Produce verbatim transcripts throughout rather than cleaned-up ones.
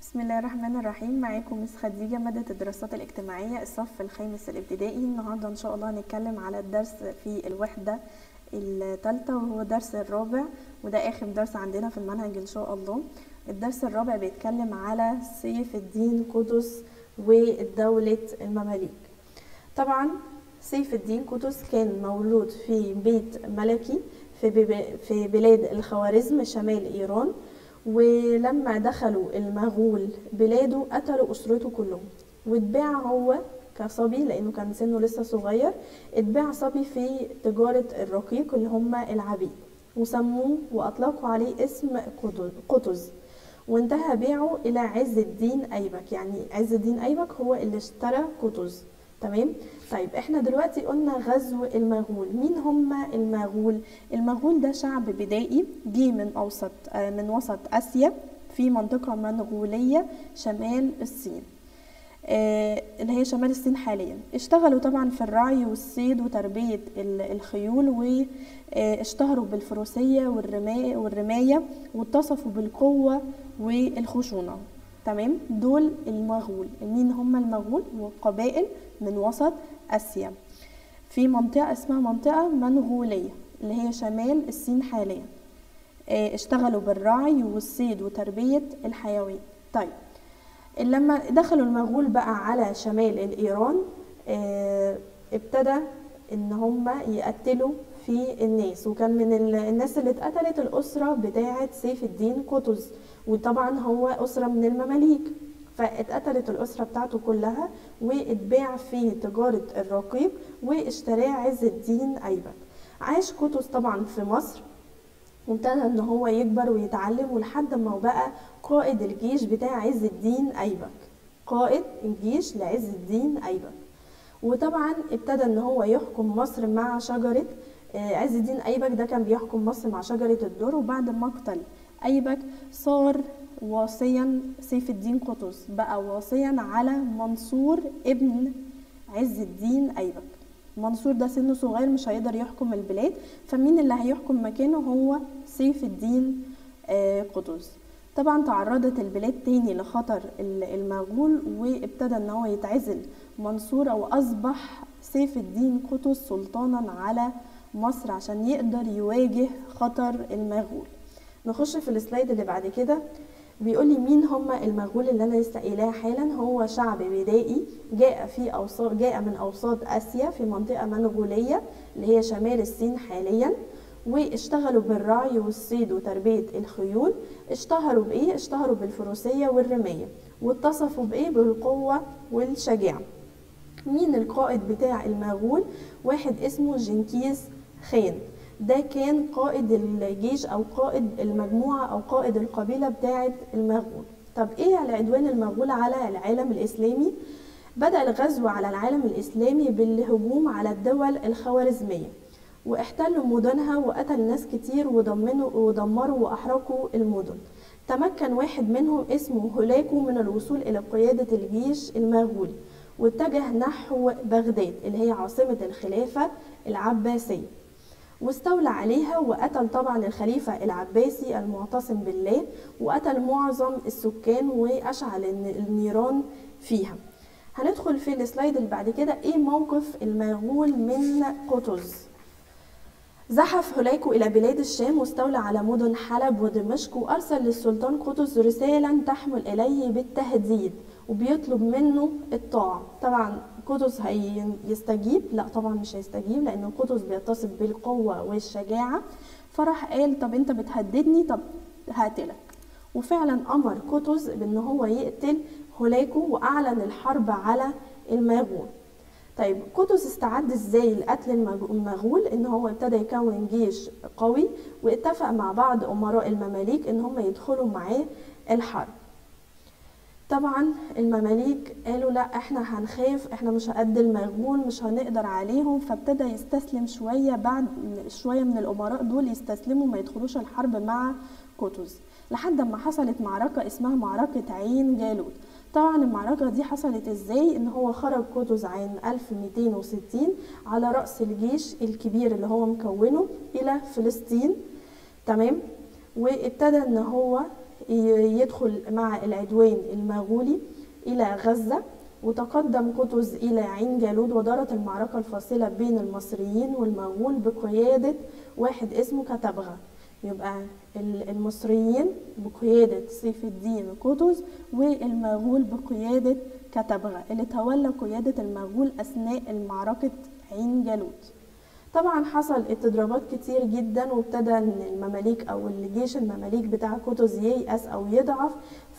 بسم الله الرحمن الرحيم. معاكم مس خديجة مادة الدراسات الاجتماعية الصف الخامس الابتدائي. النهاردة ان شاء الله هنتكلم على الدرس في الوحدة الثالثة وهو درس الرابع، وده اخر درس عندنا في المنهج ان شاء الله. الدرس الرابع بيتكلم على سيف الدين قطز ودولة المماليك. طبعا سيف الدين قطز كان مولود في بيت ملكي في بلاد الخوارزم شمال ايران، ولما دخلوا المغول بلاده قتلوا أسرته كلهم، واتباع هو كصبي لأنه كان سنه لسه صغير، اتباع صبي في تجارة الرقيق اللي هم العبيد، وسموه وأطلقوا عليه اسم قطز، وانتهى بيعه إلى عز الدين أيبك. يعني عز الدين أيبك هو اللي اشترى قطز. تمام. طيب احنا دلوقتي قلنا غزو المغول. مين هم المغول؟ المغول ده شعب بدائي جه من اوسط من وسط اسيا في منطقه منغوليه شمال الصين، آه اللي هي شمال الصين حاليا. اشتغلوا طبعا في الرعي والصيد وتربيه الخيول، واشتهروا بالفروسيه والرمايه والرمايه واتصفوا بالقوه والخشونه. تمام. دول المغول. مين هم المغول؟ وقبائل من وسط اسيا في منطقه اسمها منطقه منغوليه اللي هي شمال الصين حاليا. اه اشتغلوا بالرعي والصيد وتربيه الحيوان. طيب لما دخلوا المغول بقى على شمال الايران، اه ابتدى ان هم يقتلوا في الناس، وكان من الناس اللي اتقتلت الاسره بتاعه سيف الدين قطز، وطبعا هو اسره من المماليك، فاتقتلت الاسره بتاعته كلها واتباع في تجاره الرقيق واشتراه عز الدين ايبك. عاش قطز طبعا في مصر، وابتدى ان هو يكبر ويتعلم ولحد ما بقى قائد الجيش بتاع عز الدين ايبك، قائد الجيش لعز الدين ايبك. وطبعا ابتدى ان هو يحكم مصر مع شجره عز الدين ايبك. ده كان بيحكم مصر مع شجره الدر، وبعد مقتل ايبك صار واصيا سيف الدين قطز، بقى واصيا على منصور ابن عز الدين ايبك. منصور ده سنه صغير مش هيقدر يحكم البلاد، فمين اللي هيحكم مكانه؟ هو سيف الدين قطز. طبعا تعرضت البلاد تاني لخطر المغول، وابتدى ان هو يتعزل منصور، واصبح سيف الدين قطز سلطانا على مصر عشان يقدر يواجه خطر المغول. نخش في السلايد اللي بعد كده. بيقول لي مين هم المغول اللي انا لسه قايلاه حالا. هو شعب بدائي جاء في اوساط جاء من اوساط اسيا في منطقه منغوليه اللي هي شمال الصين حاليا، واشتغلوا بالرعي والصيد وتربيه الخيول. اشتهروا بايه؟ اشتهروا بالفروسيه والرمايه، واتصفوا بايه؟ بالقوه والشجاعه. مين القائد بتاع المغول؟ واحد اسمه جنكيز خان. ده كان قائد الجيش او قائد المجموعه او قائد القبيله بتاعه المغول. طب ايه العدوان المغول على العالم الاسلامي؟ بدأ الغزو على العالم الاسلامي بالهجوم على الدول الخوارزميه، واحتلوا مدنها وقتل ناس كتير ودمروا ودمروا واحرقوا المدن. تمكن واحد منهم اسمه هولاكو من الوصول الى قياده الجيش المغولي، واتجه نحو بغداد اللي هي عاصمه الخلافه العباسيه، واستولى عليها وقتل طبعا الخليفة العباسي المعتصم بالله، وقتل معظم السكان وأشعل النيران فيها. هندخل في السلايد اللي بعد كده. ايه موقف المغول من قطز؟ زحف هولاكو إلى بلاد الشام واستولى على مدن حلب ودمشق، وأرسل للسلطان قطز رسالة تحمل إليه بالتهديد وبيطلب منه الطاعة. طبعا قطز هيستجيب؟ لا طبعا مش هيستجيب، لأن قطز بيتصف بالقوة والشجاعة. فراح قال طب انت بتهددني، طب هقتلك. وفعلا أمر قطز بأن هو يقتل هولاكو وأعلن الحرب على المغول. طيب قطز استعد ازاي لقتل المغول؟ ان هو ابتدى يكون جيش قوي، واتفق مع بعض امراء المماليك ان هم يدخلوا معاه الحرب. طبعا المماليك قالوا لا احنا هنخاف، احنا مش قد المغول، مش هنقدر عليهم. فابتدى يستسلم شويه، بعد شويه من الامراء دول يستسلموا ما يدخلوش الحرب مع قطز، لحد ما حصلت معركه اسمها معركه عين جالوت. طبعا المعركة دي حصلت ازاي؟ ان هو خرج قطز عام ألف ومئتين وستين على رأس الجيش الكبير اللي هو مكونه الى فلسطين. تمام. وابتدى ان هو يدخل مع العدوان المغولي إلى غزة، وتقدم قطز إلى عين جالوت، ودارت المعركة الفاصلة بين المصريين والمغول بقيادة واحد اسمه كتبغة. يبقى المصريين بقيادة سيف الدين قطز، والمغول بقيادة كتبغة اللي تولى قيادة المغول أثناء المعركة عين جالوت. طبعا حصل اضطرابات كتير جدا، وابتدى ان المماليك او الجيش المماليك بتاع قطز ييأس او يضعف،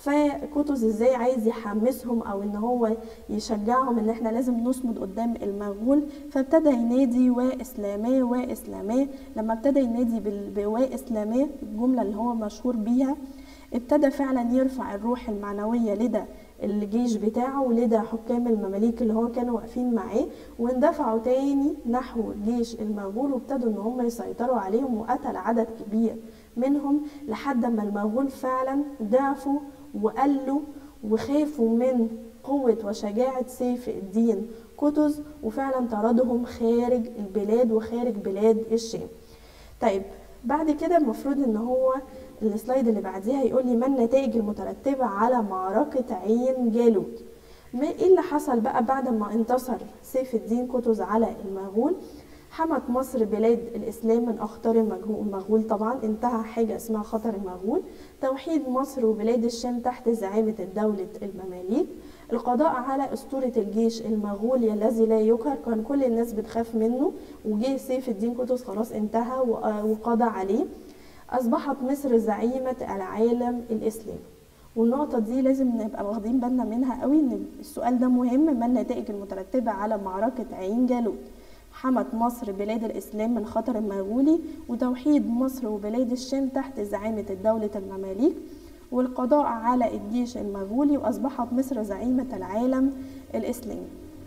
فقطز ازاي عايز يحمسهم او ان هو يشجعهم ان احنا لازم نصمد قدام المغول، فابتدى ينادي واسلاماه واسلاماه. لما ابتدى ينادي بواسلاماه الجمله اللي هو مشهور بيها، ابتدى فعلا يرفع الروح المعنويه لدى الجيش بتاعه ولدى حكام المماليك اللي هو كانوا واقفين معاه، واندفعوا تاني نحو جيش المغول، وابتدوا ان هم يسيطروا عليهم، وقتل عدد كبير منهم لحد ما المغول فعلا ضعفوا وقلوا وخافوا من قوة وشجاعة سيف الدين قطز، وفعلا طردهم خارج البلاد وخارج بلاد الشام. طيب بعد كده المفروض ان هو السلايد اللي بعديها يقول لي ما النتائج المترتبة على معركة عين جالوت. ما ايه اللي حصل بقى بعد ما انتصر سيف الدين قطز على المغول؟ حمت مصر بلاد الاسلام من اخطار المغول، طبعا انتهى حاجة اسمها خطر المغول. توحيد مصر وبلاد الشام تحت زعامة دولة المماليك. القضاء على اسطورة الجيش المغولي الذي لا يقهر، كان كل الناس بتخاف منه، وجه سيف الدين قطز خلاص انتهى وقضى عليه. أصبحت مصر زعيمة العالم الإسلامي. والنقطة دي لازم نبقى واخدين بالنا منها قوي، إن السؤال ده مهم. ما النتائج المترتبة على معركة عين جالوت؟ حمت مصر بلاد الإسلام من خطر المغولي، وتوحيد مصر وبلاد الشام تحت زعامة دولة المماليك، والقضاء على الجيش المغولي، وأصبحت مصر زعيمة العالم الإسلامي.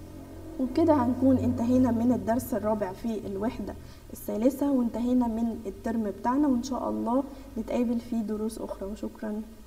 وبكده هنكون انتهينا من الدرس الرابع في الوحدة الثالثة، وانتهينا من الترم بتاعنا، وإن شاء الله نتقابل في دروس أخرى، وشكرا.